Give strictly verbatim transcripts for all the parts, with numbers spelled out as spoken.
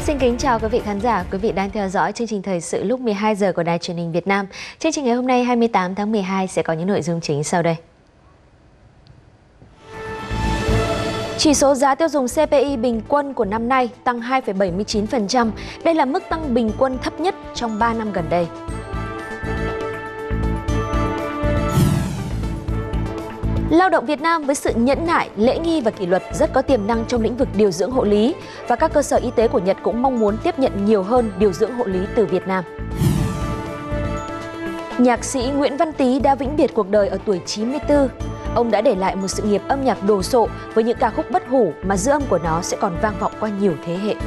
Xin kính chào quý vị khán giả, quý vị đang theo dõi chương trình thời sự lúc mười hai giờ của Đài Truyền hình Việt Nam. Chương trình ngày hôm nay hai mươi tám tháng mười hai sẽ có những nội dung chính sau đây. Chỉ số giá tiêu dùng xê pê i bình quân của năm nay tăng hai phẩy bảy mươi chín phần trăm. Đây là mức tăng bình quân thấp nhất trong ba năm gần đây. Lao động Việt Nam với sự nhẫn nại, lễ nghi và kỷ luật rất có tiềm năng trong lĩnh vực điều dưỡng hộ lý và các cơ sở y tế của Nhật cũng mong muốn tiếp nhận nhiều hơn điều dưỡng hộ lý từ Việt Nam. Nhạc sĩ Nguyễn Văn Tý đã vĩnh biệt cuộc đời ở tuổi chín mươi tư. Ông đã để lại một sự nghiệp âm nhạc đồ sộ với những ca khúc bất hủ mà dư âm của nó sẽ còn vang vọng qua nhiều thế hệ.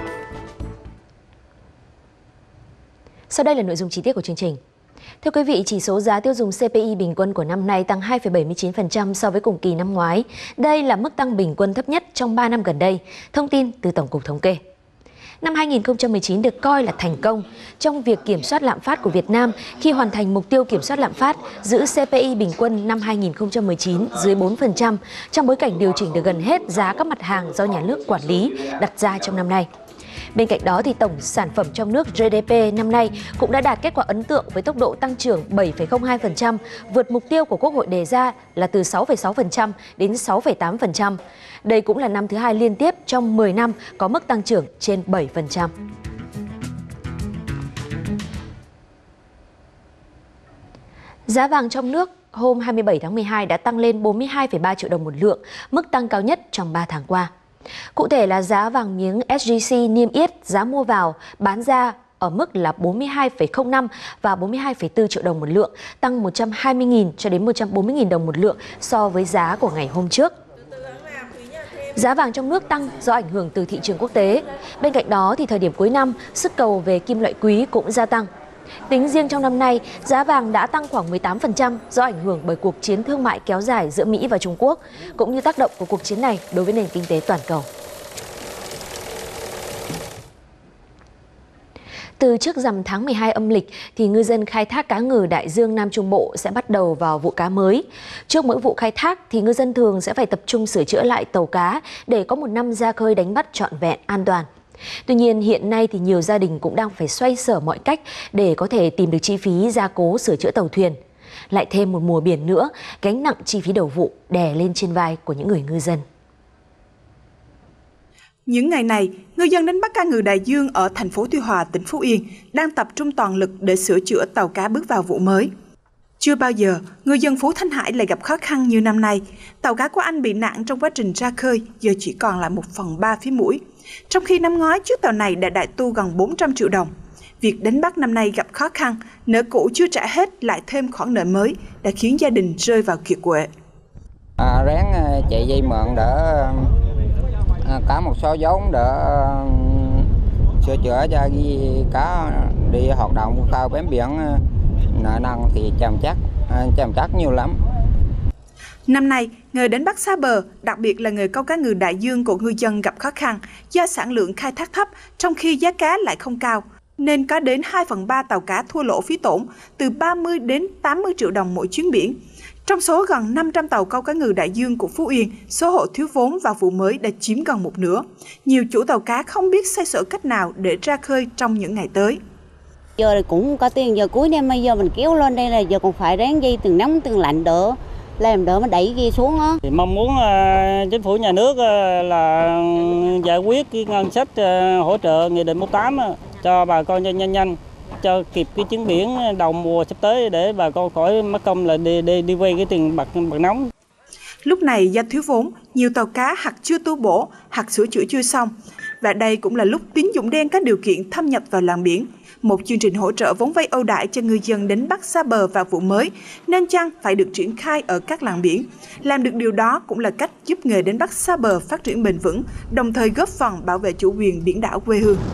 Sau đây là nội dung chi tiết của chương trình. Thưa quý vị, chỉ số giá tiêu dùng xê pê i bình quân của năm nay tăng hai phẩy bảy mươi chín phần trăm so với cùng kỳ năm ngoái. Đây là mức tăng bình quân thấp nhất trong ba năm gần đây, thông tin từ Tổng cục Thống kê. Năm hai nghìn không trăm mười chín được coi là thành công trong việc kiểm soát lạm phát của Việt Nam khi hoàn thành mục tiêu kiểm soát lạm phát, giữ xê pê i bình quân năm hai nghìn không trăm mười chín dưới bốn phần trăm trong bối cảnh điều chỉnh được gần hết giá các mặt hàng do nhà nước quản lý đặt ra trong năm nay. Bên cạnh đó, thì tổng sản phẩm trong nước giê đê pê năm nay cũng đã đạt kết quả ấn tượng với tốc độ tăng trưởng bảy phẩy không hai phần trăm, vượt mục tiêu của Quốc hội đề ra là từ sáu phẩy sáu phần trăm đến sáu phẩy tám phần trăm. Đây cũng là năm thứ hai liên tiếp trong mười năm có mức tăng trưởng trên bảy phần trăm. Giá vàng trong nước hôm hai mươi bảy tháng mười hai đã tăng lên bốn mươi hai phẩy ba triệu đồng một lượng, mức tăng cao nhất trong ba tháng qua. Cụ thể là giá vàng miếng ét gi xê niêm yết giá mua vào, bán ra ở mức là bốn mươi hai phẩy không năm và bốn mươi hai phẩy bốn triệu đồng một lượng, tăng một trăm hai mươi nghìn cho đến một trăm bốn mươi nghìn đồng một lượng so với giá của ngày hôm trước. Giá vàng trong nước tăng do ảnh hưởng từ thị trường quốc tế. Bên cạnh đó, thì thời điểm cuối năm, sức cầu về kim loại quý cũng gia tăng. Tính riêng trong năm nay, giá vàng đã tăng khoảng mười tám phần trăm do ảnh hưởng bởi cuộc chiến thương mại kéo dài giữa Mỹ và Trung Quốc, cũng như tác động của cuộc chiến này đối với nền kinh tế toàn cầu. Từ trước rằm tháng mười hai âm lịch, thì ngư dân khai thác cá ngừ đại dương Nam Trung Bộ sẽ bắt đầu vào vụ cá mới. Trước mỗi vụ khai thác, thì ngư dân thường sẽ phải tập trung sửa chữa lại tàu cá để có một năm ra khơi đánh bắt trọn vẹn, an toàn. Tuy nhiên, hiện nay thì nhiều gia đình cũng đang phải xoay sở mọi cách để có thể tìm được chi phí gia cố sửa chữa tàu thuyền. Lại thêm một mùa biển nữa, gánh nặng chi phí đầu vụ đè lên trên vai của những người ngư dân. Những ngày này, ngư dân đánh bắt cá ngừ đại dương ở thành phố Tuy Hòa, tỉnh Phú Yên đang tập trung toàn lực để sửa chữa tàu cá bước vào vụ mới. Chưa bao giờ, ngư dân Phú Thanh Hải lại gặp khó khăn như năm nay. Tàu cá của anh bị nạn trong quá trình ra khơi, giờ chỉ còn lại một phần ba phía mũi. Trong khi năm ngoái, chiếc tàu này đã đại tu gần bốn trăm triệu đồng. Việc đánh bắt năm nay gặp khó khăn, nợ cũ chưa trả hết lại thêm khoản nợ mới đã khiến gia đình rơi vào kiệt quệ. À, ráng chạy dây mượn để à, cả một số vốn để à, sửa chữa cho cá đi hoạt động khao bám biển, nợ nần thì chồng chắc, chồng chắc nhiều lắm. Năm nay, nghề đánh bắt xa bờ, đặc biệt là nghề câu cá ngừ đại dương của ngư dân gặp khó khăn do sản lượng khai thác thấp trong khi giá cá lại không cao, nên có đến hai phần ba tàu cá thua lỗ phí tổn từ ba mươi đến tám mươi triệu đồng mỗi chuyến biển. Trong số gần năm trăm tàu câu cá ngừ đại dương của Phú Yên, số hộ thiếu vốn vào vụ mới đã chiếm gần một nửa. Nhiều chủ tàu cá không biết xoay sở cách nào để ra khơi trong những ngày tới. Giờ cũng có tiền, giờ cuối năm bây giờ mình kéo lên đây là giờ còn phải ráng dây từng nóng từng lạnh đỡ, làm đỡ mà đẩy ghi xuống á. Mong muốn uh, chính phủ nhà nước uh, là giải quyết cái ngân sách uh, hỗ trợ nghị định một tám uh, cho bà con nhanh nhanh nhanh cho kịp cái chuyến biển đầu mùa sắp tới để bà con khỏi mất công là đi đi đi vay cái tiền bạc bạc nóng. Lúc này do thiếu vốn, nhiều tàu cá hoặc chưa tu bổ, hoặc sửa chữa chưa xong. Và đây cũng là lúc tín dụng đen có điều kiện thâm nhập vào làng biển. Một chương trình hỗ trợ vốn vay ưu đãi cho ngư dân đánh bắt xa bờ vào vụ mới nên chăng phải được triển khai ở các làng biển. Làm được điều đó cũng là cách giúp nghề đánh bắt xa bờ phát triển bền vững, đồng thời góp phần bảo vệ chủ quyền biển đảo quê hương.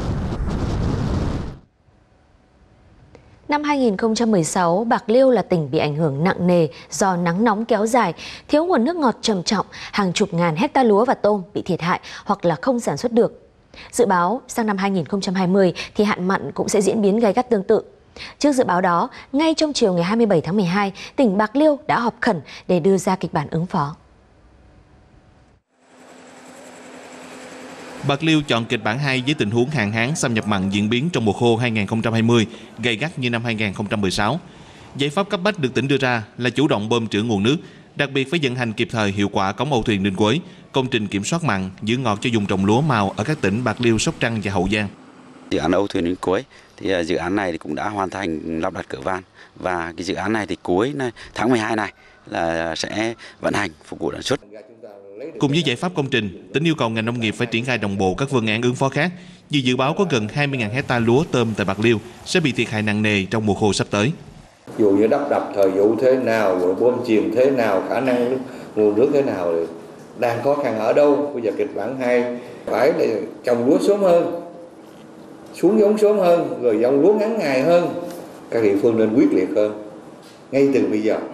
Năm hai nghìn không trăm mười sáu, Bạc Liêu là tỉnh bị ảnh hưởng nặng nề do nắng nóng kéo dài, thiếu nguồn nước ngọt trầm trọng, hàng chục ngàn hecta lúa và tôm bị thiệt hại hoặc là không sản xuất được. Dự báo sang năm hai nghìn không trăm hai mươi thì hạn mặn cũng sẽ diễn biến gay gắt tương tự. Trước dự báo đó, ngay trong chiều ngày hai mươi bảy tháng mười hai, tỉnh Bạc Liêu đã họp khẩn để đưa ra kịch bản ứng phó. Bạc Liêu chọn kịch bản hai với tình huống hạn hán xâm nhập mặn diễn biến trong mùa khô hai nghìn không trăm hai mươi, gay gắt như năm hai nghìn không trăm mười sáu. Giải pháp cấp bách được tỉnh đưa ra là chủ động bơm trữ nguồn nước, đặc biệt phải vận hành kịp thời hiệu quả cống Âu Thuyền Ninh Quế, công trình kiểm soát mặn, giữ ngọt cho vùng trồng lúa màu ở các tỉnh Bạc Liêu, Sóc Trăng và Hậu Giang. Dự án Âu Thuyền Ninh Quế thì dự án này thì cũng đã hoàn thành lắp đặt cửa van, và cái dự án này thì cuối này, tháng mười hai này là sẽ vận hành phục vụ sản xuất. Cùng với giải pháp công trình, tỉnh yêu cầu ngành nông nghiệp phải triển khai đồng bộ các phương án ứng phó khác, vì dự báo có gần hai mươi nghìn hecta lúa tôm tại Bạc Liêu sẽ bị thiệt hại nặng nề trong mùa khô sắp tới. Dù như đắp đập thời vụ thế nào, rồi bơm chìm thế nào, khả năng nước, nguồn nước thế nào, thì đang khó khăn ở đâu. Bây giờ kịch bản hai phải là trồng lúa sớm hơn, xuống giống sớm hơn, rồi dòng lúa ngắn ngày hơn. Các địa phương nên quyết liệt hơn ngay từ bây giờ.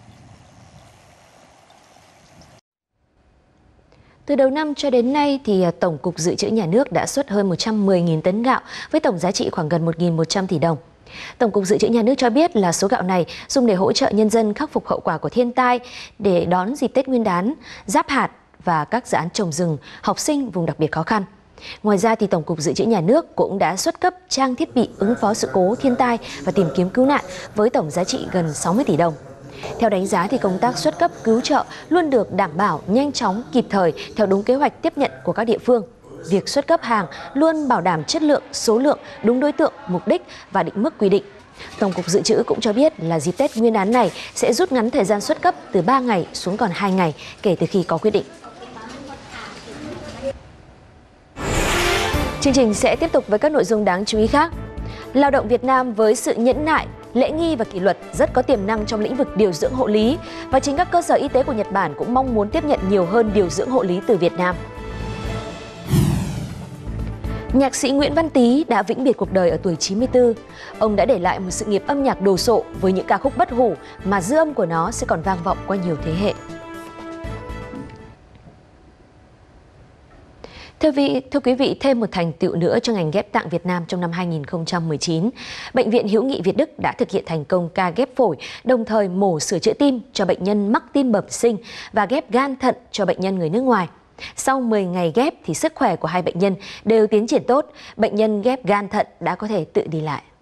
Từ đầu năm cho đến nay, thì Tổng cục Dự trữ Nhà nước đã xuất hơn một trăm mười nghìn tấn gạo với tổng giá trị khoảng gần một nghìn một trăm tỷ đồng. Tổng cục Dự trữ Nhà nước cho biết là số gạo này dùng để hỗ trợ nhân dân khắc phục hậu quả của thiên tai, để đón dịp Tết Nguyên đán, giáp hạt và các dự án trồng rừng, học sinh vùng đặc biệt khó khăn. Ngoài ra, thì Tổng cục Dự trữ Nhà nước cũng đã xuất cấp trang thiết bị ứng phó sự cố thiên tai và tìm kiếm cứu nạn với tổng giá trị gần sáu mươi tỷ đồng. Theo đánh giá, thì công tác xuất cấp cứu trợ luôn được đảm bảo nhanh chóng, kịp thời theo đúng kế hoạch tiếp nhận của các địa phương. Việc xuất cấp hàng luôn bảo đảm chất lượng, số lượng, đúng đối tượng, mục đích và định mức quy định. Tổng cục Dự trữ cũng cho biết là dịp Tết Nguyên đán này sẽ rút ngắn thời gian xuất cấp từ ba ngày xuống còn hai ngày kể từ khi có quyết định. Chương trình sẽ tiếp tục với các nội dung đáng chú ý khác. Lao động Việt Nam với sự nhẫn nại, lễ nghi và kỷ luật rất có tiềm năng trong lĩnh vực điều dưỡng hộ lý, và chính các cơ sở y tế của Nhật Bản cũng mong muốn tiếp nhận nhiều hơn điều dưỡng hộ lý từ Việt Nam. Nhạc sĩ Nguyễn Văn Tý đã vĩnh biệt cuộc đời ở tuổi chín mươi tư. Ông đã để lại một sự nghiệp âm nhạc đồ sộ với những ca khúc bất hủ mà dư âm của nó sẽ còn vang vọng qua nhiều thế hệ. Thưa, vị, thưa quý vị, thêm một thành tựu nữa cho ngành ghép tạng Việt Nam trong năm hai nghìn không trăm mười chín. Bệnh viện Hữu nghị Việt Đức đã thực hiện thành công ca ghép phổi, đồng thời mổ sửa chữa tim cho bệnh nhân mắc tim bẩm sinh và ghép gan thận cho bệnh nhân người nước ngoài. Sau mười ngày ghép thì sức khỏe của hai bệnh nhân đều tiến triển tốt, bệnh nhân ghép gan thận đã có thể tự đi lại.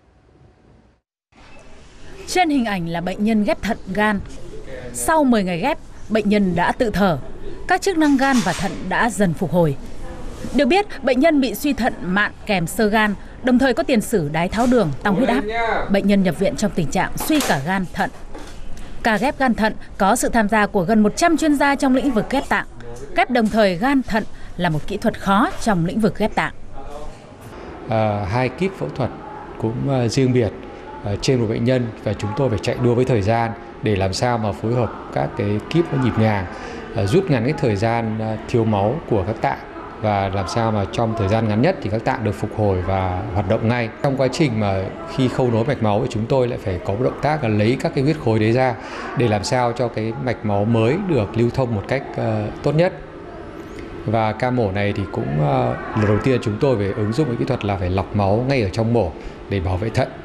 Trên hình ảnh là bệnh nhân ghép thận gan. Sau mười ngày ghép, bệnh nhân đã tự thở. Các chức năng gan và thận đã dần phục hồi. Được biết, bệnh nhân bị suy thận mạn kèm xơ gan, đồng thời có tiền sử đái tháo đường, tăng huyết áp. Bệnh nhân nhập viện trong tình trạng suy cả gan, thận. Ca ghép gan thận có sự tham gia của gần một trăm chuyên gia trong lĩnh vực ghép tạng. Ghép đồng thời gan thận là một kỹ thuật khó trong lĩnh vực ghép tạng. À, hai kíp phẫu thuật cũng uh, riêng biệt uh, trên một bệnh nhân, và chúng tôi phải chạy đua với thời gian để làm sao mà phối hợp các cái kíp nó nhịp nhàng, uh, rút ngắn cái thời gian uh, thiếu máu của các tạng, và làm sao mà trong thời gian ngắn nhất thì các tạng được phục hồi và hoạt động ngay. Trong quá trình mà khi khâu nối mạch máu thì chúng tôi lại phải có một động tác là lấy các cái huyết khối đấy ra để làm sao cho cái mạch máu mới được lưu thông một cách uh, tốt nhất. Và ca mổ này thì cũng uh, lần đầu tiên chúng tôi phải ứng dụng cái kỹ thuật là phải lọc máu ngay ở trong mổ để bảo vệ thận.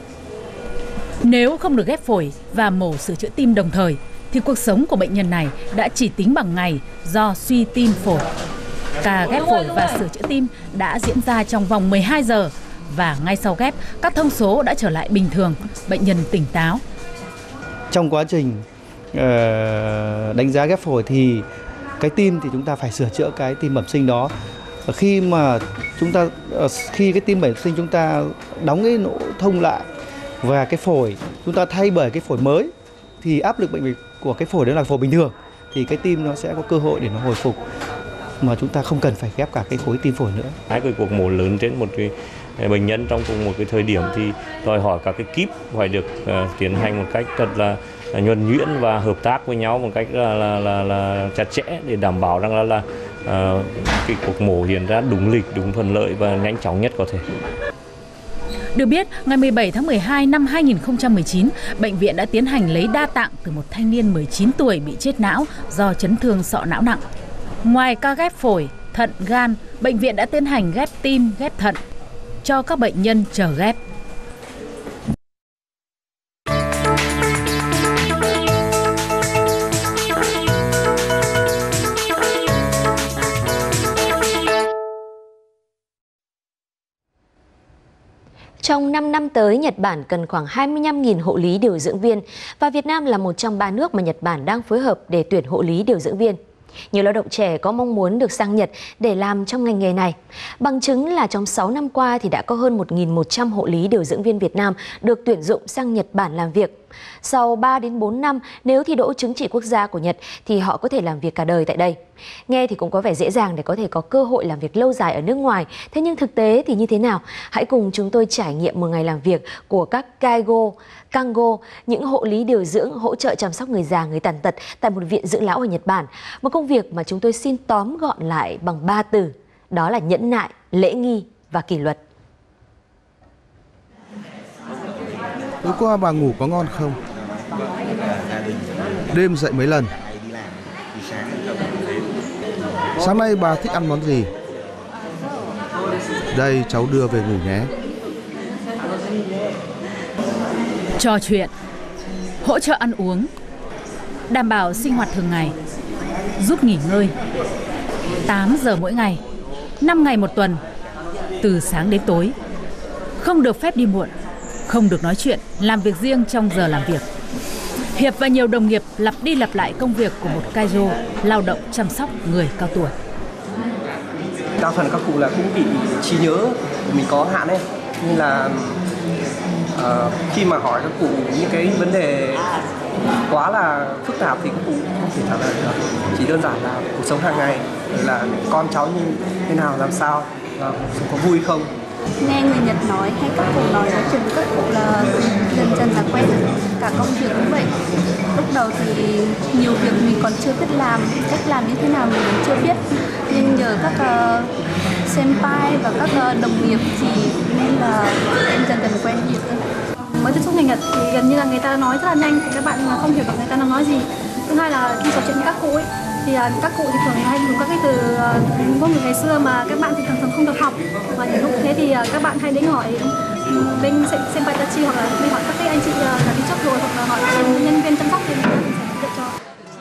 Nếu không được ghép phổi và mổ sửa chữa tim đồng thời thì cuộc sống của bệnh nhân này đã chỉ tính bằng ngày do suy tim phổi. Ca ghép phổi và sửa chữa tim đã diễn ra trong vòng mười hai giờ, và ngay sau ghép, các thông số đã trở lại bình thường, bệnh nhân tỉnh táo. Trong quá trình uh, đánh giá ghép phổi thì cái tim thì chúng ta phải sửa chữa cái tim bẩm sinh đó. Khi mà chúng ta uh, khi cái tim bẩm sinh chúng ta đóng cái lỗ thông lại và cái phổi chúng ta thay bởi cái phổi mới, thì áp lực bệnh viện của cái phổi đó là phổi bình thường, thì cái tim nó sẽ có cơ hội để nó hồi phục, mà chúng ta không cần phải ghép cả cái khối tim phổi nữa. Hai cái cuộc mổ lớn trên một cái bệnh nhân trong cùng một cái thời điểm thì đòi hỏi các cái kíp phải được uh, tiến hành một cách thật là nhuần nhuyễn và hợp tác với nhau một cách là, là, là, là chặt chẽ để đảm bảo rằng là, là uh, cái cuộc mổ diễn ra đúng lịch, đúng thuận lợi và nhanh chóng nhất có thể. Được biết, ngày mười bảy tháng mười hai năm hai nghìn không trăm mười chín, bệnh viện đã tiến hành lấy đa tạng từ một thanh niên mười chín tuổi bị chết não do chấn thương sọ não nặng. Ngoài ca ghép phổi, thận, gan, bệnh viện đã tiến hành ghép tim, ghép thận cho các bệnh nhân chờ ghép. Trong năm năm tới, Nhật Bản cần khoảng hai mươi lăm nghìn hộ lý điều dưỡng viên và Việt Nam là một trong ba nước mà Nhật Bản đang phối hợp để tuyển hộ lý điều dưỡng viên. Nhiều lao động trẻ có mong muốn được sang Nhật để làm trong ngành nghề này. Bằng chứng là trong sáu năm qua thì đã có hơn một nghìn một trăm hộ lý điều dưỡng viên Việt Nam được tuyển dụng sang Nhật Bản làm việc. Sau ba đến bốn năm, nếu thi đỗ chứng chỉ quốc gia của Nhật thì họ có thể làm việc cả đời tại đây. Nghe thì cũng có vẻ dễ dàng để có thể có cơ hội làm việc lâu dài ở nước ngoài. Thế nhưng thực tế thì như thế nào? Hãy cùng chúng tôi trải nghiệm một ngày làm việc của các Kaigo, Kango, những hộ lý điều dưỡng hỗ trợ chăm sóc người già, người tàn tật tại một viện dưỡng lão ở Nhật Bản. Một công việc mà chúng tôi xin tóm gọn lại bằng ba từ, đó là nhẫn nại, lễ nghi và kỷ luật. Tối qua bà ngủ có ngon không? Đêm dậy mấy lần? Sáng nay bà thích ăn món gì? Đây, cháu đưa về ngủ nhé. Trò chuyện, hỗ trợ ăn uống, đảm bảo sinh hoạt thường ngày, giúp nghỉ ngơi. tám giờ mỗi ngày, năm ngày một tuần, từ sáng đến tối. Không được phép đi muộn, không được nói chuyện, làm việc riêng trong giờ làm việc. Hiệp và nhiều đồng nghiệp lặp đi lặp lại công việc của một Kaigo lao động chăm sóc người cao tuổi. Đa phần các cụ là cũng bị trí nhớ của mình có hạn ấy, nên là uh, khi mà hỏi các cụ những cái vấn đề quá là phức tạp thì các cụ không thể trả lời được. Chỉ đơn giản là cuộc sống hàng ngày, là con cháu như thế nào, làm sao, và có vui không. Nghe người Nhật nói hay các cụ nói nói chuyện với các cụ là dần dần là quen, cả công việc cũng vậy. Lúc đầu thì nhiều việc mình còn chưa biết làm, cách làm như thế nào mình còn chưa biết, nhưng nhờ các uh, senpai và các uh, đồng nghiệp thì nên là em dần dần quen việc. Mới tiếp xúc người Nhật thì gần như là người ta nói rất là nhanh, thì các bạn không hiểu được người ta đang nói gì. Thứ hai là khi trò chuyện với các cụ ấy, thì uh, các cụ thì thường hay dùng các cái từ uh, ngôn ngữ ngày xưa mà các bạn thì thường thường không được học, và những lúc thế thì uh, các bạn hay đến hỏi bên senpai tachi hoặc là đi hỏi các cái anh chị uh, là đi trước rồi, hoặc là hỏi các nhân viên chăm sóc thì mình sẽ dạy cho.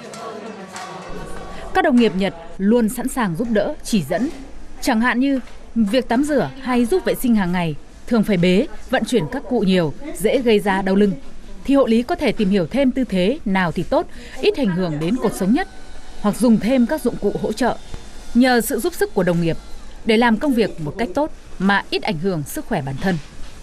Các đồng nghiệp Nhật luôn sẵn sàng giúp đỡ, chỉ dẫn. Chẳng hạn như việc tắm rửa hay giúp vệ sinh hàng ngày thường phải bế, vận chuyển các cụ nhiều, dễ gây ra đau lưng. Thì hộ lý có thể tìm hiểu thêm tư thế nào thì tốt, ít ảnh hưởng đến cột sống nhất, hoặc dùng thêm các dụng cụ hỗ trợ. Nhờ sự giúp sức của đồng nghiệp để làm công việc một cách tốt mà ít ảnh hưởng sức khỏe bản thân.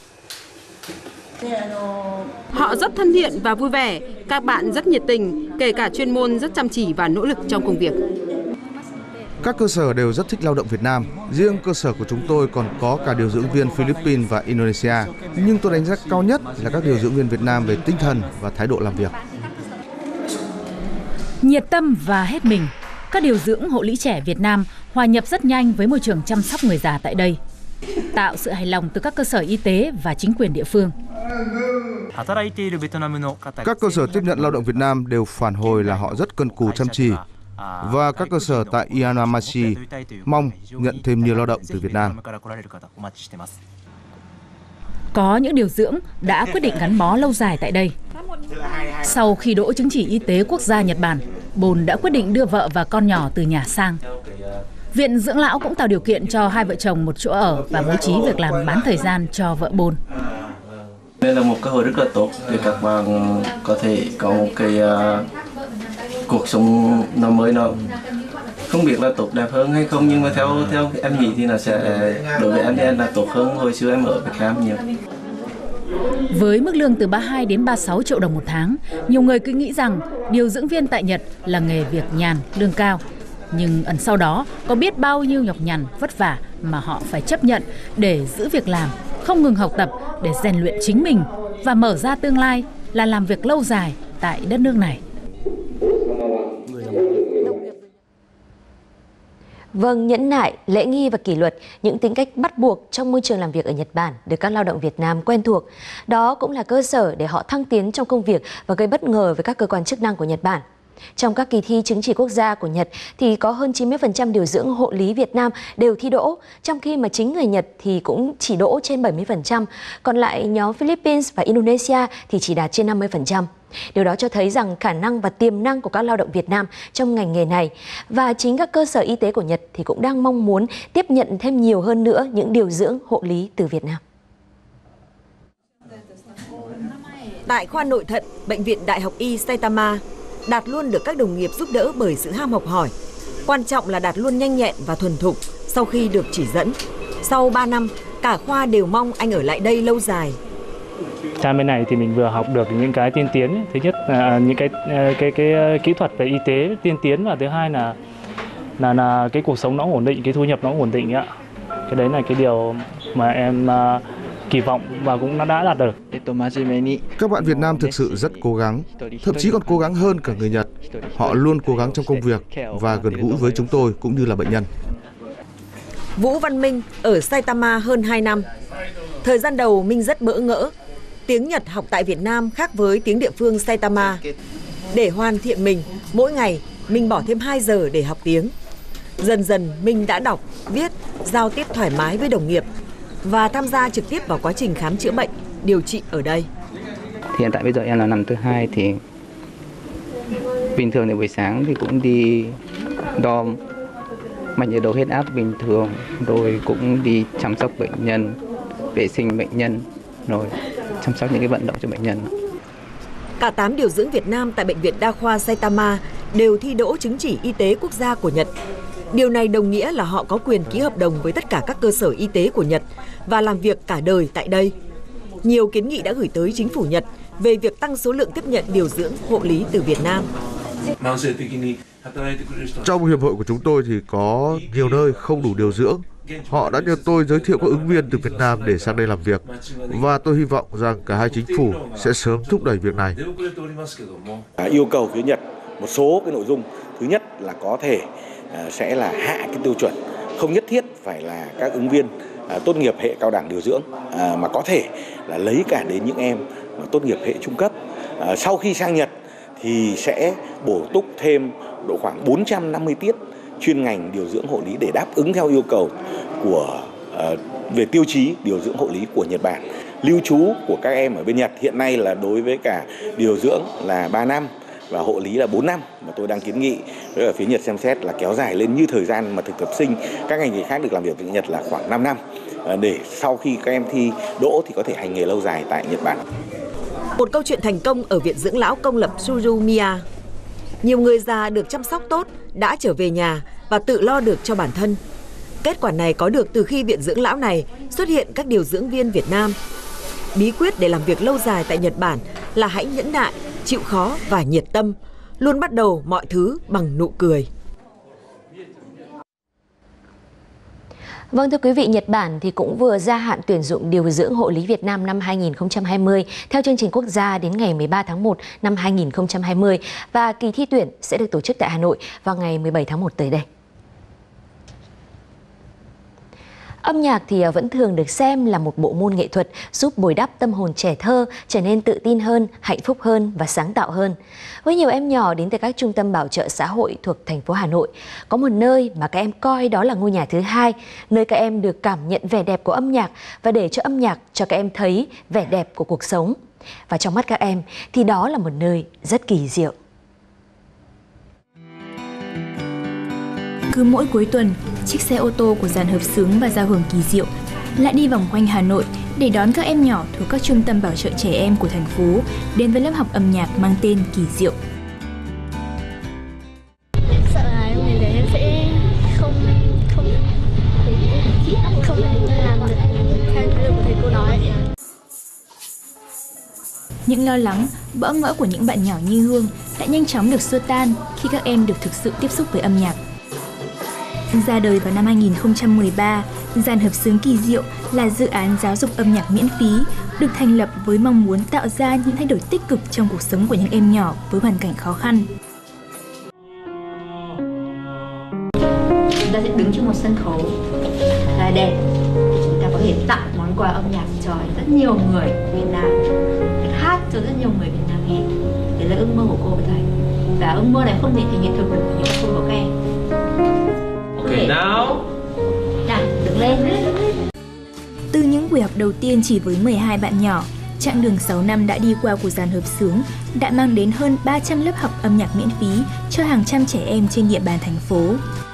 Họ rất thân thiện và vui vẻ, các bạn rất nhiệt tình, kể cả chuyên môn rất chăm chỉ và nỗ lực trong công việc. Các cơ sở đều rất thích lao động Việt Nam. Riêng cơ sở của chúng tôi còn có cả điều dưỡng viên Philippines và Indonesia. Nhưng tôi đánh giá cao nhất là các điều dưỡng viên Việt Nam về tinh thần và thái độ làm việc. Nhiệt tâm và hết mình, các điều dưỡng hộ lý trẻ Việt Nam hòa nhập rất nhanh với môi trường chăm sóc người già tại đây, tạo sự hài lòng từ các cơ sở y tế và chính quyền địa phương. Các cơ sở tiếp nhận lao động Việt Nam đều phản hồi là họ rất cần cù chăm chỉ, và các cơ sở tại Inuyamashi mong nhận thêm nhiều lao động từ Việt Nam. Có những điều dưỡng đã quyết định gắn bó lâu dài tại đây. Sau khi đỗ chứng chỉ y tế quốc gia Nhật Bản, Bồn đã quyết định đưa vợ và con nhỏ từ nhà sang. Viện dưỡng lão cũng tạo điều kiện cho hai vợ chồng một chỗ ở và bố trí việc làm bán thời gian cho vợ Bồn. Đây là một cơ hội rất là tốt để các bạn có thể có một cái uh, cuộc sống nó mới, nó không biết là tốt đẹp hơn hay không, nhưng mà theo theo em nghĩ thì nó sẽ đối với em thì là tốt hơn hồi xưa em ở Việt Nam nhiều. Với mức lương từ ba mươi hai đến ba mươi sáu triệu đồng một tháng, nhiều người cứ nghĩ rằng điều dưỡng viên tại Nhật là nghề việc nhàn, lương cao. Nhưng ẩn sau đó có biết bao nhiêu nhọc nhằn, vất vả mà họ phải chấp nhận để giữ việc làm, không ngừng học tập để rèn luyện chính mình và mở ra tương lai là làm việc lâu dài tại đất nước này. Vâng, nhẫn nại, lễ nghi và kỷ luật, những tính cách bắt buộc trong môi trường làm việc ở Nhật Bản được các lao động Việt Nam quen thuộc. Đó cũng là cơ sở để họ thăng tiến trong công việc và gây bất ngờ với các cơ quan chức năng của Nhật Bản. Trong các kỳ thi chứng chỉ quốc gia của Nhật thì có hơn chín mươi phần trăm điều dưỡng hộ lý Việt Nam đều thi đỗ, trong khi mà chính người Nhật thì cũng chỉ đỗ trên bảy mươi phần trăm, còn lại nhóm Philippines và Indonesia thì chỉ đạt trên năm mươi phần trăm. Điều đó cho thấy rằng khả năng và tiềm năng của các lao động Việt Nam trong ngành nghề này, và chính các cơ sở y tế của Nhật thì cũng đang mong muốn tiếp nhận thêm nhiều hơn nữa những điều dưỡng hộ lý từ Việt Nam. Tại khoa nội thận, Bệnh viện Đại học Y Saitama, Đạt luôn được các đồng nghiệp giúp đỡ bởi sự ham học hỏi. Quan trọng là Đạt luôn nhanh nhẹn và thuần thục sau khi được chỉ dẫn. Sau ba năm, cả khoa đều mong anh ở lại đây lâu dài. Sang bên này thì mình vừa học được những cái tiên tiến. Thứ nhất là những cái cái cái, cái kỹ thuật về y tế tiên tiến, và thứ hai là là là cái cuộc sống nó ổn định, cái thu nhập nó ổn định ạ. Cái đấy là cái điều mà em uh, kỳ vọng và cũng đã đạt được. Các bạn Việt Nam thực sự rất cố gắng, thậm chí còn cố gắng hơn cả người Nhật. Họ luôn cố gắng trong công việc và gần gũi với chúng tôi cũng như là bệnh nhân. Vũ Văn Minh ở Saitama hơn hai năm. Thời gian đầu Minh rất bỡ ngỡ. Tiếng Nhật học tại Việt Nam khác với tiếng địa phương Saitama. Để hoàn thiện mình, mỗi ngày Minh bỏ thêm hai giờ để học tiếng. Dần dần Minh đã đọc, viết, giao tiếp thoải mái với đồng nghiệp và tham gia trực tiếp vào quá trình khám chữa bệnh, điều trị ở đây. Hiện tại bây giờ em là năm thứ hai thì bình thường thì buổi sáng thì cũng đi đo mạch nhiệt độ, huyết áp bình thường, rồi cũng đi chăm sóc bệnh nhân, vệ sinh bệnh nhân, rồi chăm sóc những cái vận động cho bệnh nhân. Cả tám điều dưỡng Việt Nam tại Bệnh viện Đa khoa Saitama đều thi đỗ chứng chỉ y tế quốc gia của Nhật. Điều này đồng nghĩa là họ có quyền ký hợp đồng với tất cả các cơ sở y tế của Nhật và làm việc cả đời tại đây. Nhiều kiến nghị đã gửi tới chính phủ Nhật về việc tăng số lượng tiếp nhận điều dưỡng hộ lý từ Việt Nam. Trong hiệp hội của chúng tôi thì có nhiều nơi không đủ điều dưỡng. Họ đã nhờ tôi giới thiệu các ứng viên từ Việt Nam để sang đây làm việc, và tôi hy vọng rằng cả hai chính phủ sẽ sớm thúc đẩy việc này. Yêu cầu phía Nhật một số cái nội dung. Thứ nhất là có thể sẽ là hạ cái tiêu chuẩn, không nhất thiết phải là các ứng viên tốt nghiệp hệ cao đẳng điều dưỡng, mà có thể là lấy cả đến những em mà tốt nghiệp hệ trung cấp. Sau khi sang Nhật thì sẽ bổ túc thêm độ khoảng bốn trăm năm mươi tiết chuyên ngành điều dưỡng hộ lý để đáp ứng theo yêu cầu của uh, về tiêu chí điều dưỡng hộ lý của Nhật Bản. Lưu trú của các em ở bên Nhật hiện nay là đối với cả điều dưỡng là ba năm và hộ lý là bốn năm, mà tôi đang kiến nghị với ở phía Nhật xem xét là kéo dài lên như thời gian mà thực tập sinh các ngành nghề khác được làm việc với Nhật là khoảng năm năm, uh, để sau khi các em thi đỗ thì có thể hành nghề lâu dài tại Nhật Bản. Một câu chuyện thành công ở Viện Dưỡng lão công lập Suzumiya. Nhiều người già được chăm sóc tốt đã trở về nhà và tự lo được cho bản thân. Kết quả này có được từ khi Viện Dưỡng lão này xuất hiện các điều dưỡng viên Việt Nam. Bí quyết để làm việc lâu dài tại Nhật Bản là hãy nhẫn nại, chịu khó và nhiệt tâm, luôn bắt đầu mọi thứ bằng nụ cười. Vâng, thưa quý vị, Nhật Bản thì cũng vừa gia hạn tuyển dụng điều dưỡng hộ lý Việt Nam năm hai nghìn không trăm hai mươi theo chương trình quốc gia đến ngày mười ba tháng một năm hai nghìn không trăm hai mươi, và kỳ thi tuyển sẽ được tổ chức tại Hà Nội vào ngày mười bảy tháng một tới đây. Âm nhạc thì vẫn thường được xem là một bộ môn nghệ thuật giúp bồi đắp tâm hồn trẻ thơ, trở nên tự tin hơn, hạnh phúc hơn và sáng tạo hơn. Với nhiều em nhỏ đến từ các trung tâm bảo trợ xã hội thuộc thành phố Hà Nội, có một nơi mà các em coi đó là ngôi nhà thứ hai, nơi các em được cảm nhận vẻ đẹp của âm nhạc và để cho âm nhạc cho các em thấy vẻ đẹp của cuộc sống. Và trong mắt các em thì đó là một nơi rất kỳ diệu. Cứ mỗi cuối tuần, chiếc xe ô tô của dàn hợp xướng và giao hưởng kỳ diệu lại đi vòng quanh Hà Nội để đón các em nhỏ thuộc các trung tâm bảo trợ trẻ em của thành phố đến với lớp học âm nhạc mang tên Kỳ Diệu. Em sợ là mình đấy em sẽ không không không làm được theo lời của thầy cô nói. Những lo lắng, bỡ ngỡ của những bạn nhỏ như Hương đã nhanh chóng được xua tan khi các em được thực sự tiếp xúc với âm nhạc. Ra đời vào năm hai nghìn không trăm mười ba, dàn hợp xướng Kỳ Diệu là dự án giáo dục âm nhạc miễn phí, được thành lập với mong muốn tạo ra những thay đổi tích cực trong cuộc sống của những em nhỏ với hoàn cảnh khó khăn. Chúng ta sẽ đứng trên một sân khấu là đẹp, chúng ta có thể tặng món quà âm nhạc cho rất nhiều người Việt Nam, để hát cho rất nhiều người Việt Nam nghe. Đấy là ước mơ của cô và thầy. Và ước mơ này không thể thành hiện thực được những cô của các em. Okay, now. Nào, đứng lên. Từ những buổi học đầu tiên chỉ với mười hai bạn nhỏ, chặng đường sáu năm đã đi qua của dàn hợp xướng đã mang đến hơn ba trăm lớp học âm nhạc miễn phí cho hàng trăm trẻ em trên địa bàn thành phố.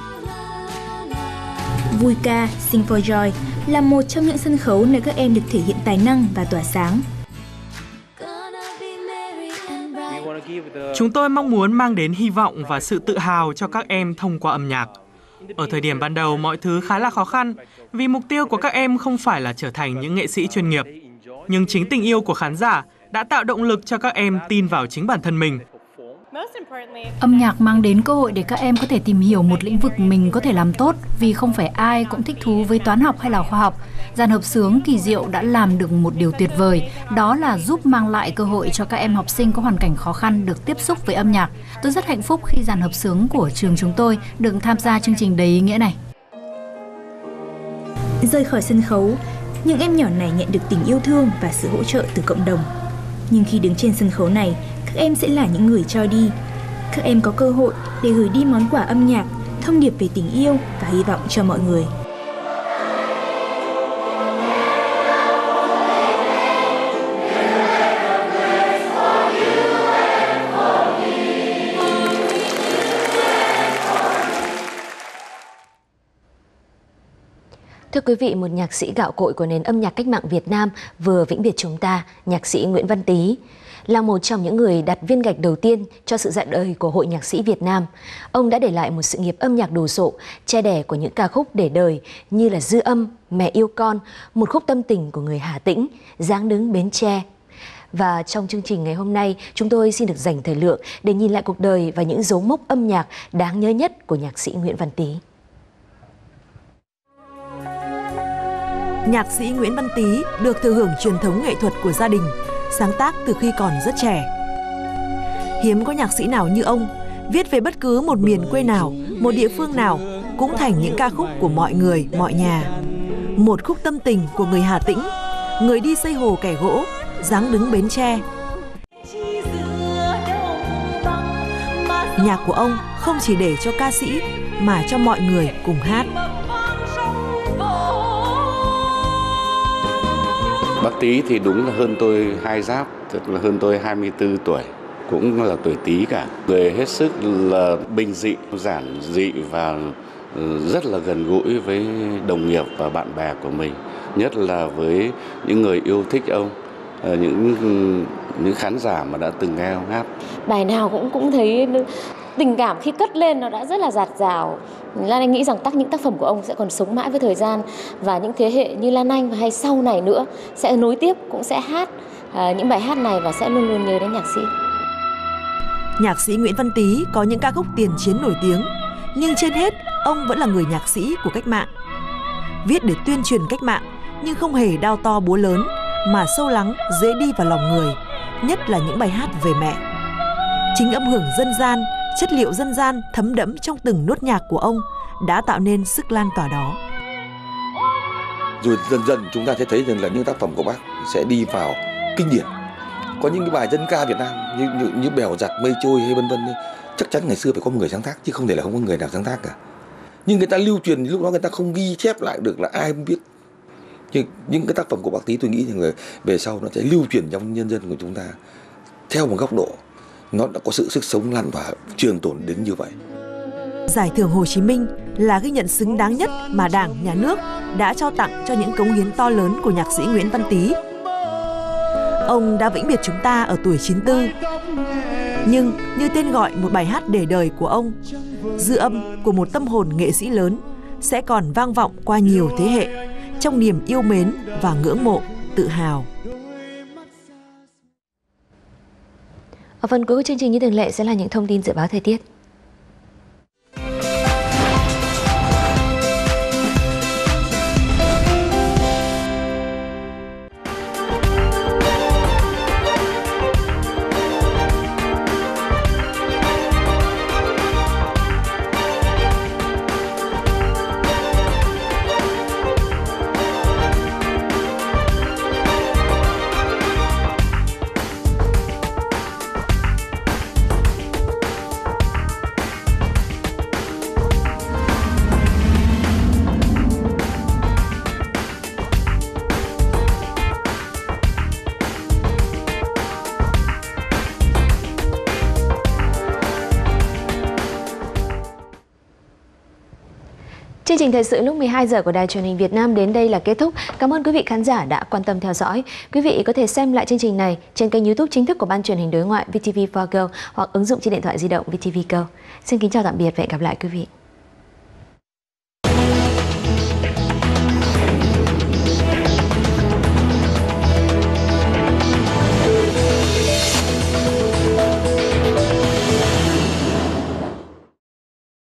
Vui ca, Sing for Joy là một trong những sân khấu nơi các em được thể hiện tài năng và tỏa sáng. Chúng tôi mong muốn mang đến hy vọng và sự tự hào cho các em thông qua âm nhạc. Ở thời điểm ban đầu, mọi thứ khá là khó khăn vì mục tiêu của các em không phải là trở thành những nghệ sĩ chuyên nghiệp. Nhưng chính tình yêu của khán giả đã tạo động lực cho các em tin vào chính bản thân mình. Âm nhạc mang đến cơ hội để các em có thể tìm hiểu một lĩnh vực mình có thể làm tốt, vì không phải ai cũng thích thú với toán học hay là khoa học. Dàn hợp xướng Kỳ Diệu đã làm được một điều tuyệt vời, đó là giúp mang lại cơ hội cho các em học sinh có hoàn cảnh khó khăn được tiếp xúc với âm nhạc. Tôi rất hạnh phúc khi dàn hợp xướng của trường chúng tôi được tham gia chương trình đầy ý nghĩa này. Rời khỏi sân khấu, những em nhỏ này nhận được tình yêu thương và sự hỗ trợ từ cộng đồng. Nhưng khi đứng trên sân khấu này, các em sẽ là những người cho đi. Các em có cơ hội để gửi đi món quà âm nhạc, thông điệp về tình yêu và hy vọng cho mọi người. Thưa quý vị, một nhạc sĩ gạo cội của nền âm nhạc cách mạng Việt Nam vừa vĩnh biệt chúng ta, nhạc sĩ Nguyễn Văn Tý, là một trong những người đặt viên gạch đầu tiên cho sự ra đời của Hội Nhạc sĩ Việt Nam. Ông đã để lại một sự nghiệp âm nhạc đồ sộ, che đẻ của những ca khúc để đời như là Dư Âm, Mẹ Yêu Con, một khúc tâm tình của người Hà Tĩnh, Dáng Đứng Bến Tre. Và trong chương trình ngày hôm nay, chúng tôi xin được dành thời lượng để nhìn lại cuộc đời và những dấu mốc âm nhạc đáng nhớ nhất của nhạc sĩ Nguyễn Văn Tý. Nhạc sĩ Nguyễn Văn Tý được thừa hưởng truyền thống nghệ thuật của gia đình, sáng tác từ khi còn rất trẻ. Hiếm có nhạc sĩ nào như ông, viết về bất cứ một miền quê nào, một địa phương nào cũng thành những ca khúc của mọi người, mọi nhà. Một khúc tâm tình của người Hà Tĩnh, Người đi xây hồ kẻ gỗ, Dáng đứng Bến Tre. Nhạc của ông không chỉ để cho ca sĩ mà cho mọi người cùng hát. Bác Tý thì đúng là hơn tôi hai giáp, tức là hơn tôi hai mươi tư tuổi, cũng là tuổi Tý cả. Người hết sức là bình dị, giản dị và rất là gần gũi với đồng nghiệp và bạn bè của mình, nhất là với những người yêu thích ông, những những khán giả mà đã từng nghe ông hát. Bài nào cũng cũng thấy tình cảm khi cất lên nó đã rất là dạt dào. Lan Anh nghĩ rằng tác những tác phẩm của ông sẽ còn sống mãi với thời gian, và những thế hệ như Lan Anh và hay sau này nữa sẽ nối tiếp, cũng sẽ hát à, những bài hát này và sẽ luôn luôn nhớ đến nhạc sĩ. Nhạc sĩ Nguyễn Văn Tý có những ca khúc tiền chiến nổi tiếng, nhưng trên hết ông vẫn là người nhạc sĩ của cách mạng. Viết để tuyên truyền cách mạng nhưng không hề đao to búa lớn, mà sâu lắng, dễ đi vào lòng người, nhất là những bài hát về mẹ. Chính âm hưởng dân gian, chất liệu dân gian thấm đẫm trong từng nốt nhạc của ông đã tạo nên sức lan tỏa đó. Rồi dần dần chúng ta sẽ thấy rằng là những tác phẩm của bác sẽ đi vào kinh điển. Có những cái bài dân ca Việt Nam như như, như Bèo Giặt Mây Trôi hay vân vân, chắc chắn ngày xưa phải có một người sáng tác, chứ không thể là không có người nào sáng tác cả. Nhưng người ta lưu truyền, lúc đó người ta không ghi chép lại được là ai cũng biết. Nhưng những cái tác phẩm của bác Tý tôi nghĩ rằng về sau nó sẽ lưu truyền trong nhân dân của chúng ta theo một góc độ nó đã có sự sức sống lan tỏa trường tồn đến như vậy. Giải thưởng Hồ Chí Minh là ghi nhận xứng đáng nhất mà Đảng, Nhà nước đã trao tặng cho những cống hiến to lớn của nhạc sĩ Nguyễn Văn Tý. Ông đã vĩnh biệt chúng ta ở tuổi chín tư. Nhưng như tên gọi một bài hát để đời của ông, dư âm của một tâm hồn nghệ sĩ lớn sẽ còn vang vọng qua nhiều thế hệ trong niềm yêu mến và ngưỡng mộ, tự hào. Ở phần cuối của chương trình như thường lệ sẽ là những thông tin dự báo thời tiết. Chương trình thời sự lúc mười hai giờ của Đài Truyền hình Việt Nam đến đây là kết thúc. Cảm ơn quý vị khán giả đã quan tâm theo dõi. Quý vị có thể xem lại chương trình này trên kênh YouTube chính thức của Ban Truyền hình Đối ngoại vê tê vê four Go hoặc ứng dụng trên điện thoại di động vê tê vê Go. Xin kính chào tạm biệt và hẹn gặp lại quý vị.